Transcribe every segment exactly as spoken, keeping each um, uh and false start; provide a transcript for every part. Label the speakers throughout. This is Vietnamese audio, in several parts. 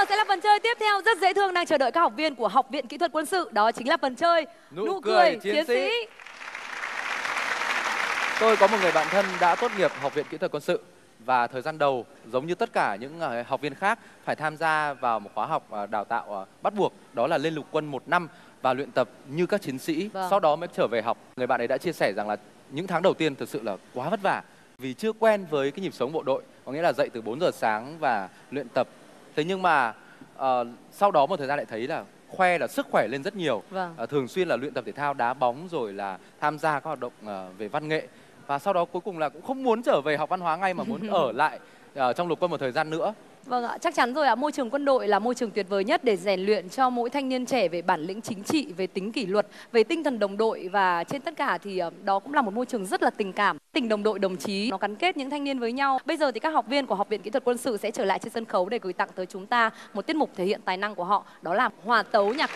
Speaker 1: giờ sẽ là phần chơi tiếp theo rất dễ thương đang chờ đợi các học viên của Học viện Kỹ thuật Quân sự. Đó chính là phần chơi
Speaker 2: Nụ,
Speaker 1: Nụ
Speaker 2: cười,
Speaker 1: cười
Speaker 2: chiến
Speaker 1: chiến
Speaker 2: sĩ.
Speaker 1: sĩ.
Speaker 2: Tôi có một người bạn thân đã tốt nghiệp Học viện Kỹ thuật Quân sự và thời gian đầu giống như tất cả những học viên khác phải tham gia vào một khóa học đào tạo bắt buộc, đó là lên lục quân một năm và luyện tập như các chiến sĩ,
Speaker 1: Vâng.
Speaker 2: sau đó mới trở về học. Người bạn ấy đã chia sẻ rằng là những tháng đầu tiên thực sự là quá vất vả vì chưa quen với cái nhịp sống bộ đội, có nghĩa là dậy từ bốn giờ sáng và luyện tập. Thế nhưng mà uh, sau đó một thời gian lại thấy là khoe là sức khỏe lên rất nhiều.
Speaker 1: Vâng.
Speaker 2: uh, thường xuyên là luyện tập thể thao, đá bóng rồi là tham gia các hoạt động uh, về văn nghệ, và sau đó cuối cùng là cũng không muốn trở về học văn hóa ngay mà muốn ở lại uh, trong lục quân một thời gian nữa.
Speaker 1: Vâng ạ, chắc chắn rồi ạ. Môi trường quân đội là môi trường tuyệt vời nhất để rèn luyện cho mỗi thanh niên trẻ về bản lĩnh chính trị, về tính kỷ luật, về tinh thần đồng đội, và trên tất cả thì đó cũng là một môi trường rất là tình cảm. Tình đồng đội đồng chí nó gắn kết những thanh niên với nhau. Bây giờ thì các học viên của Học viện Kỹ thuật Quân sự sẽ trở lại trên sân khấu để gửi tặng tới chúng ta một tiết mục thể hiện tài năng của họ, đó là hòa tấu nhạc cụ.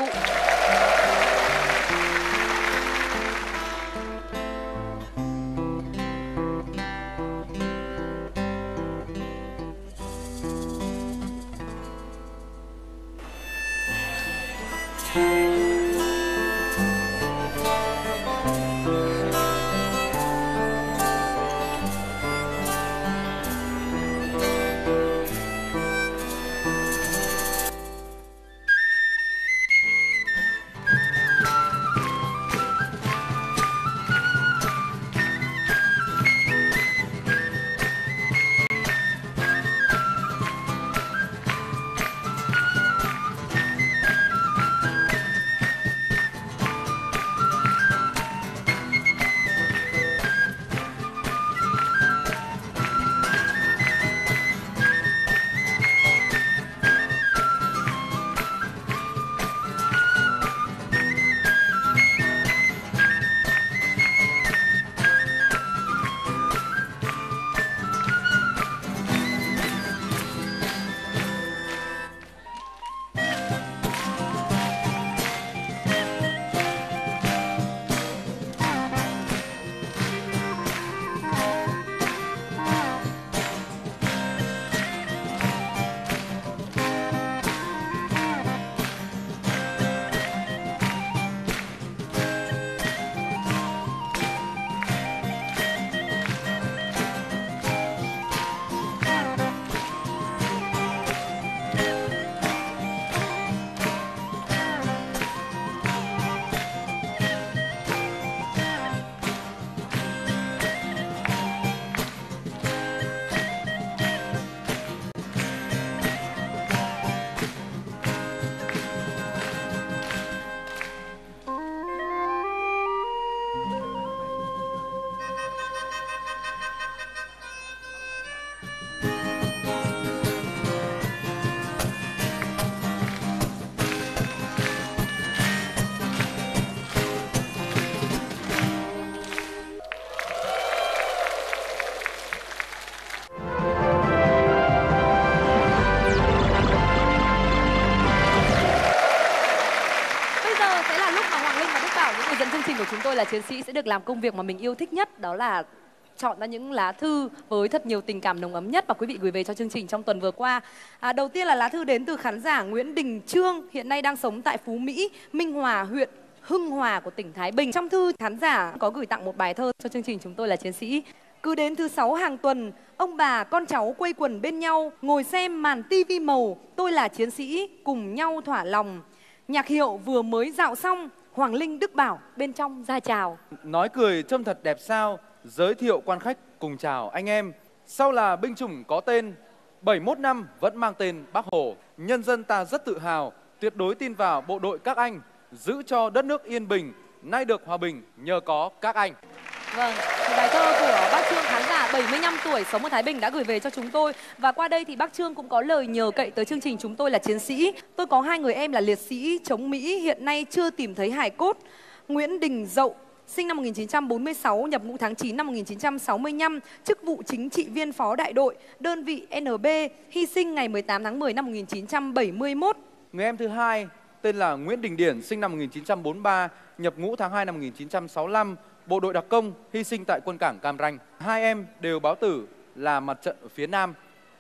Speaker 1: Là chiến sĩ sẽ được làm công việc mà mình yêu thích nhất, đó là chọn ra những lá thư với thật nhiều tình cảm nồng ấm nhất mà quý vị gửi về cho chương trình trong tuần vừa qua. À, đầu tiên là lá thư đến từ khán giả Nguyễn Đình Trương, hiện nay đang sống tại Phú Mỹ, Minh Hòa, huyện Hưng Hòa của tỉnh Thái Bình. Trong thư, khán giả có gửi tặng một bài thơ cho chương trình chúng tôi là chiến sĩ. Cứ đến thứ sáu hàng tuần, ông bà con cháu quây quần bên nhau, ngồi xem màn tivi màu, tôi là chiến sĩ cùng nhau thỏa lòng. Nhạc hiệu vừa mới dạo xong, Hoàng Linh Đức Bảo bên trong ra chào.
Speaker 2: Nói cười trông thật đẹp sao, giới thiệu quan khách cùng chào anh em. Sau là binh chủng có tên, bảy mươi mốt năm vẫn mang tên Bác Hồ. Nhân dân ta rất tự hào, tuyệt đối tin vào bộ đội các anh, giữ cho đất nước yên bình, nay được hòa bình nhờ có các anh.
Speaker 1: Vâng, bài thơ của bác Trương, khán giả bảy mươi lăm tuổi sống ở Thái Bình đã gửi về cho chúng tôi. Và qua đây thì bác Trương cũng có lời nhờ cậy tới chương trình chúng tôi là chiến sĩ. Tôi có hai người em là liệt sĩ chống Mỹ, hiện nay chưa tìm thấy hài cốt. Nguyễn Đình Dậu, sinh năm một nghìn chín trăm bốn mươi sáu, nhập ngũ tháng chín năm một nghìn chín trăm sáu mươi lăm, chức vụ chính trị viên phó đại đội, đơn vị en bê, hy sinh ngày mười tám tháng mười năm một nghìn chín trăm bảy mươi mốt.
Speaker 2: Người em thứ hai tên là Nguyễn Đình Điển, sinh năm một nghìn chín trăm bốn mươi ba, nhập ngũ tháng hai năm một nghìn chín trăm sáu mươi lăm, bộ đội đặc công, hy sinh tại quân cảng Cam Ranh. Hai em đều báo tử là mặt trận ở phía Nam.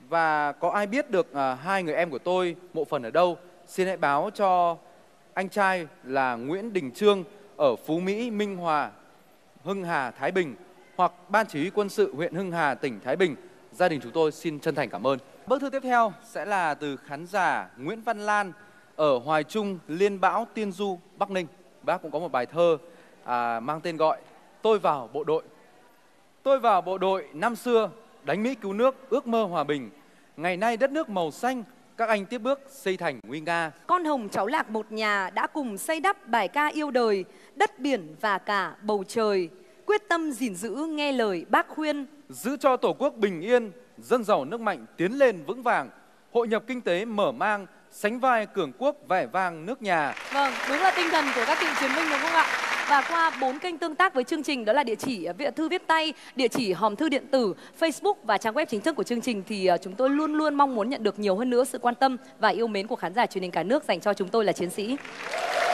Speaker 2: Và có ai biết được à, hai người em của tôi mộ phần ở đâu? Xin hãy báo cho anh trai là Nguyễn Đình Trương ở Phú Mỹ, Minh Hòa, Hưng Hà, Thái Bình, hoặc Ban Chỉ huy Quân sự huyện Hưng Hà, tỉnh Thái Bình. Gia đình chúng tôi xin chân thành cảm ơn. Bức thư tiếp theo sẽ là từ khán giả Nguyễn Văn Lan ở Hoài Trung, Liên Bão, Tiên Du, Bắc Ninh. Bác cũng có một bài thơ à, mang tên gọi Tôi vào bộ đội. Tôi vào bộ đội năm xưa, đánh Mỹ cứu nước, ước mơ hòa bình. Ngày nay đất nước màu xanh, các anh tiếp bước xây thành nguy nga.
Speaker 1: Con hồng cháu lạc một nhà đã cùng xây đắp bài ca yêu đời, đất biển và cả bầu trời. Quyết tâm gìn giữ nghe lời bác khuyên.
Speaker 2: Giữ cho Tổ quốc bình yên, dân giàu nước mạnh tiến lên vững vàng. Hội nhập kinh tế mở mang, sánh vai cường quốc vẻ vang nước nhà.
Speaker 1: Vâng, đúng là tinh thần của các cựu chiến binh đúng không ạ? Và qua bốn kênh tương tác với chương trình, đó là địa chỉ viết thư viết tay, địa chỉ hòm thư điện tử, Facebook và trang web chính thức của chương trình, thì chúng tôi luôn luôn mong muốn nhận được nhiều hơn nữa sự quan tâm và yêu mến của khán giả truyền hình cả nước dành cho chúng tôi là chiến sĩ.